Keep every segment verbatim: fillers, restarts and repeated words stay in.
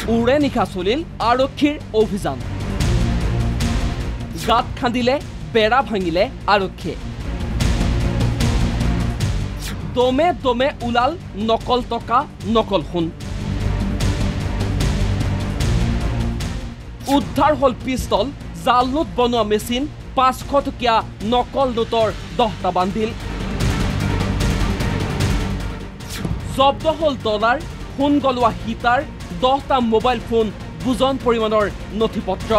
উৰে নিশা চলিল আৰক্ষীৰ অভিযান গাত খান্দিলে বেৰা ভাঙিলে আৰক্ষীয়ে দমে দমে উলাল নকল টকা নকল সোণ উদ্ধাৰ হল পিস্তল জাল নোট বনোৱা মেচিন পাঁচশ টকীয়া নকল নোটৰ দহটা বান্দিল জব্দ হল ডলাৰ সোণ গলোৱা হিটাৰ দহটা মোবাইল ফোন বুজন পৰিমাণৰ নথিপত্ৰ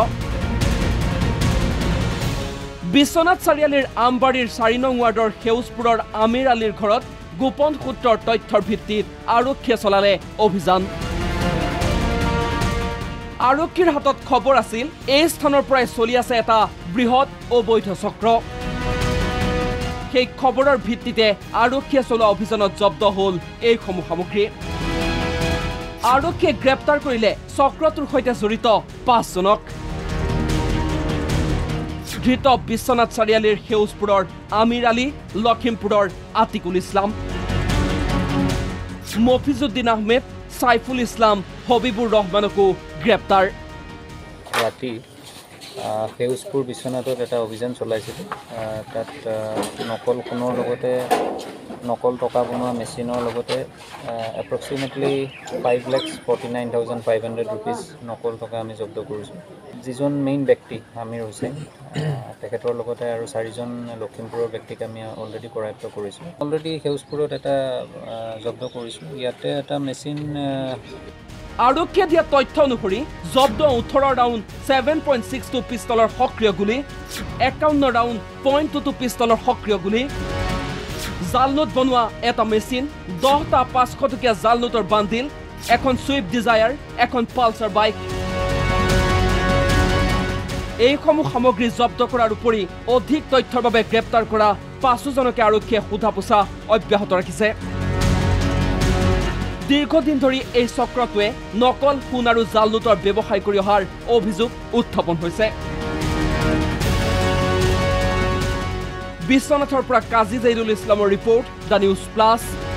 বিশ্বনাথ চাৰিআলিৰ আমবাৰীৰ চাৰি নং ৱাৰ্ডৰ সেউজপুৰৰ আমিৰ আলীৰ ঘৰত গোপন সূত্ৰৰ তথ্যৰ ভিত্তিত আৰক্ষীয়ে চলালে অভিযান আৰক্ষীৰ হাতত খবৰ আছিল এই স্থানৰ পৰাই চলি আছে এটা বৃহৎ অবৈধ চক্ৰ সেই খবৰৰ ভিত্তিতে আৰক্ষীয়ে চলোৱা অভিযানত জব্দ হল এইসমূহ সামগ্ৰী আৰক্ষীয়ে গ্ৰেপ্তাৰ কৰিলে চক্ৰটোৰ সৈতে জড়িত পাঁচজনক ধৃত বিশ্বনাথ চাৰিআলিৰ সেউজপুৰৰ আমিৰ আলী লখিমপুৰৰ আতিকুল ইছলাম মফিজুদ্দিন আহমেদ সাইফুল ইছলাম হবিবুৰ ৰহমানকো গ্ৰেপ্তাৰ ৰাতি সেউজপুৰ বিশ্বনাথত এটা অভিযান চলাইছিল তাত নকল সোণৰ লগতে নকল টকা বনোৱা মেচিনৰ লগতে approximately five lakhs forty nine thousand five hundred rupees নকল টকা আমি জব্দ কৰিছোঁ যিজন মেইন ব্যক্তি আমিৰ হুছেইন তেখেতৰ লগতে আৰু চাৰিজন লখিমপুৰৰ ব্যক্তিক আমি অলৰেডি কৰায়ত্ব কৰিছোঁ অলৰেডি সেউজপুৰত এটা জব্দ কৰিছোঁ ইয়াতে এটা মেচিন আৰক্ষীয়ে দিয়া তথ্য অনুসৰি জব্দ ওঠৰ round seven point six two পিষ্টলৰ সক্ৰিয় গুলী একাৱন্ন ৰাউণ্ড পইণ্ট টু টু পিষ্টলৰ সক্ৰিয় গুলী জাল নোট বনোৱা এটা মেচিন দহটা পাঁচশ টকীয়া জাল নোটৰ বান্দিল এখন ছুইফ্ট ডিজায়াৰ এখন পালচাৰ বাইক এইসমূহ সামগ্ৰী জব্দ কৰাৰ উপৰি অধিক তথ্যৰ বাবে গ্ৰেপ্তাৰ কৰা পাঁচোজনকে আৰক্ষীয়ে সোধা পোছা অব্যাহত ৰাখিছে দীৰ্ঘদিন ধৰি এই চক্ৰটোৱে নকল সোণ আৰু জাল নোটৰ ব্যৱসায় কৰি অহাৰ অভিযোগ উত্থাপন হৈছে বিশ্বনাথৰ পৰা কাজী জৈনুল ইছলামৰ ৰিপৰ্ট দ্য নিউজ প্লাছ